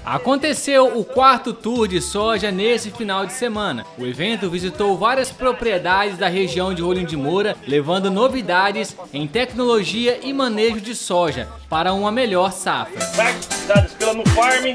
Aconteceu o 4º Tour de Soja nesse final de semana. O evento visitou várias propriedades da região de Rolim de Moura, levando novidades em tecnologia e manejo de soja para uma melhor safra. Dados pela no farm.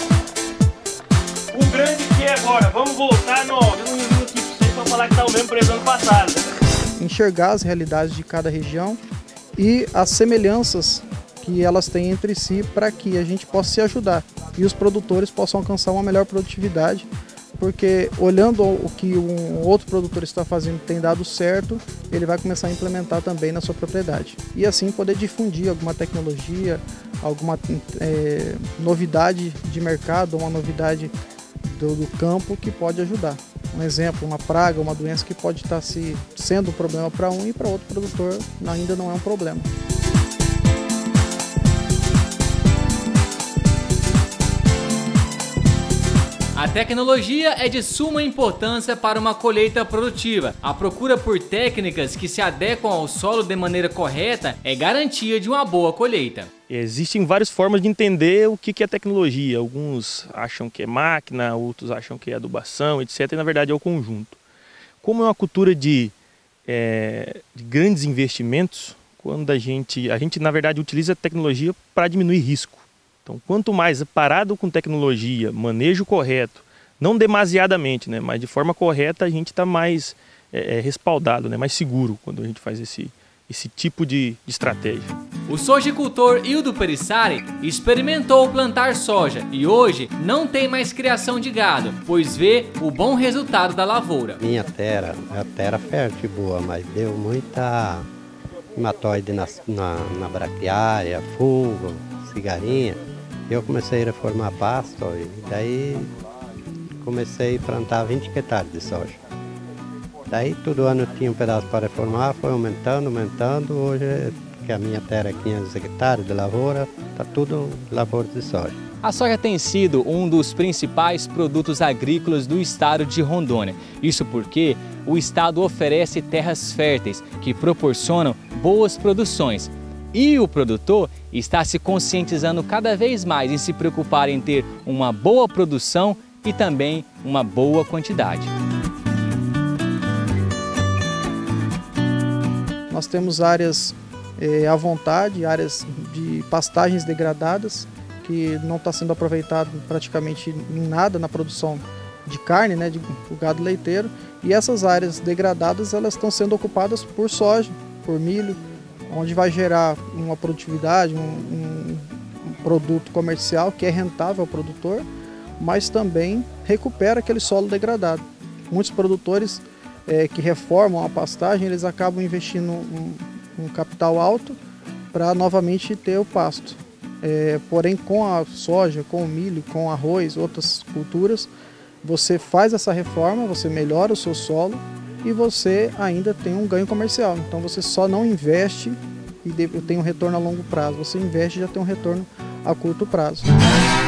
O grande que é agora, vamos voltar no aqui para falar que tá o mesmo preço do ano passado. Enxergar as realidades de cada região e as semelhanças que elas têm entre si para que a gente possa se ajudar e os produtores possam alcançar uma melhor produtividade, porque olhando o que um outro produtor está fazendo tem dado certo, ele vai começar a implementar também na sua propriedade e assim poder difundir alguma tecnologia, alguma novidade de mercado, uma novidade do campo que pode ajudar. Um exemplo, uma praga, uma doença que pode estar sendo um problema para um e para outro produtor ainda não é um problema. A tecnologia é de suma importância para uma colheita produtiva. A procura por técnicas que se adequam ao solo de maneira correta é garantia de uma boa colheita. Existem várias formas de entender o que é tecnologia. Alguns acham que é máquina, outros acham que é adubação, etc. E na verdade é o conjunto. Como é uma cultura de grandes investimentos, quando a gente na verdade utiliza a tecnologia para diminuir risco. Então, quanto mais parado com tecnologia, manejo correto, não demasiadamente, né, mas de forma correta, a gente está mais respaldado, né, mais seguro quando a gente faz esse tipo de estratégia. O sojicultor Hildo Perissari experimentou plantar soja e hoje não tem mais criação de gado, pois vê o bom resultado da lavoura. Minha terra é uma terra fértil e boa, mas deu muita nematóide na braquiária, fungo, cigarinha. Eu comecei a reformar pasto e daí comecei a plantar 20 hectares de soja. Daí todo ano tinha um pedaço para reformar, foi aumentando. Hoje, que a minha terra é 500 hectares de lavoura, está tudo lavoura de soja. A soja tem sido um dos principais produtos agrícolas do estado de Rondônia. Isso porque o estado oferece terras férteis que proporcionam boas produções. E o produtor está se conscientizando cada vez mais em se preocupar em ter uma boa produção e também uma boa quantidade. Nós temos áreas à vontade, áreas de pastagens degradadas, que não está sendo aproveitado praticamente em nada na produção de carne, né, do gado leiteiro. E essas áreas degradadas elas estão sendo ocupadas por soja, por milho, onde vai gerar uma produtividade, um produto comercial que é rentável ao produtor, mas também recupera aquele solo degradado. Muitos produtores que reformam a pastagem, eles acabam investindo um capital alto para novamente ter o pasto. Porém, com a soja, com o milho, com o arroz, outras culturas, você faz essa reforma, você melhora o seu solo e você ainda tem um ganho comercial. Então você só não investe e tem um retorno a longo prazo, você investe e já tem um retorno a curto prazo.